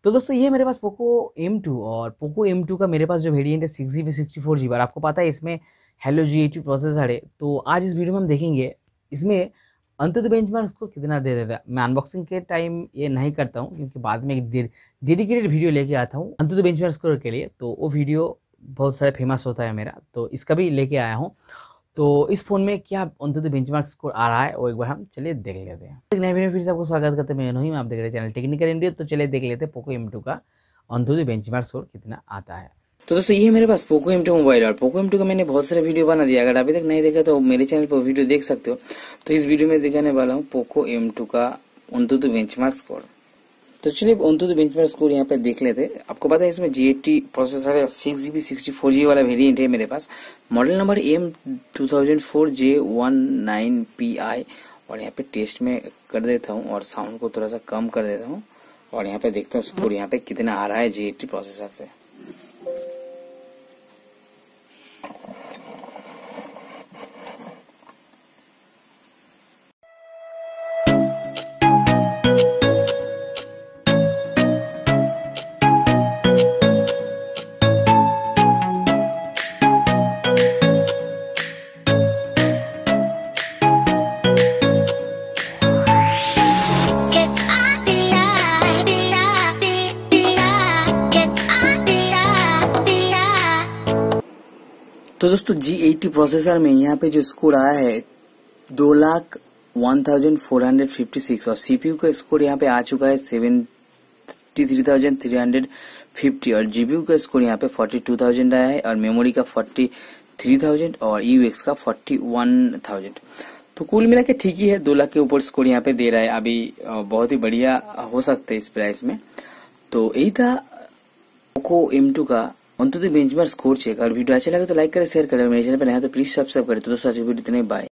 तो दोस्तों ये मेरे पास पोको M2 और पोको M2 का मेरे पास जो वेरिएंट है 6GB 64GB और आपको पता है इसमें हेलो G80 प्रोसेसर है। तो आज इस वीडियो में हम देखेंगे इसमें अंततः बेंचमार्क स्कोर कितना दे देता है। मैं अनबॉक्सिंग के टाइम ये नहीं करता हूँ क्योंकि बाद में एक डेडिकेटेड वीडियो लेके आता हूँ अंततः बेंचमार्क स्कोर के लिए, तो वो वीडियो बहुत सारे फेमस होता है मेरा, तो इसका भी लेके आया हूँ। तो इस फोन में क्या अंततः बेंचमार्क स्कोर आ रहा है वो एक बार हम चलिए देख लेते हैं। एक नए वीडियो में फिर से आपको स्वागत करते हैं, मैं नहीं, आप देख रहे हैं चैनल टेक्निकल इंडिया। तो चलिए देख लेते हैं पोको M2 का अंततः बेंचमार्क स्कोर कितना आता है। तो दोस्तों ये मेरे पास पोको M2 मोबाइल और पोको M2 का मैंने बहुत सारे वीडियो बना दिया। अगर अभी तक नहीं देखा तो मेरे चैनल पर वीडियो देख सकते हो। तो इस वीडियो में दिखाने वाला हूँ पोको M2 का अंततः बेंचमार्क स्कोर। तो चलिए अंततः बेंचमार्क स्कोर यहाँ पे देख लेते हैं। आपको पता है इसमें G80 प्रोसेसर है, 6GB 64GB वाला वेरिएंट है मेरे पास। मॉडल नंबर M2004J19PI और यहाँ पे टेस्ट में कर देता हूँ और साउंड को थोड़ा सा कम कर देता हूँ और यहाँ पे देखता हूँ स्कोर यहाँ पे कितना आ रहा है G80 प्रोसेसर से। तो दोस्तों G80 प्रोसेसर में यहाँ पे जो स्कोर आया है 2,01,456 और CPU का स्कोर यहाँ पे आ चुका है 73,350 और GPU का स्कोर यहाँ पे 42,000 आया है और मेमोरी का 43,000 और UX का 41,000। तो कुल मिला के ठीक ही है, 2 लाख के ऊपर स्कोर यहाँ पे दे रहा है। अभी बहुत ही बढ़िया हो सकता है इस प्राइस में। तो यही था पोको M2 का अंततः बेंचमार्क स्कोर चेक। और वीडियो अच्छा लगे तो लाइक करें, शेयर करें, मेरे चैनल पर नया तो प्लीज सब्सक्राइब करें। तो दोस्तों आज की वीडियो इतने, बाय।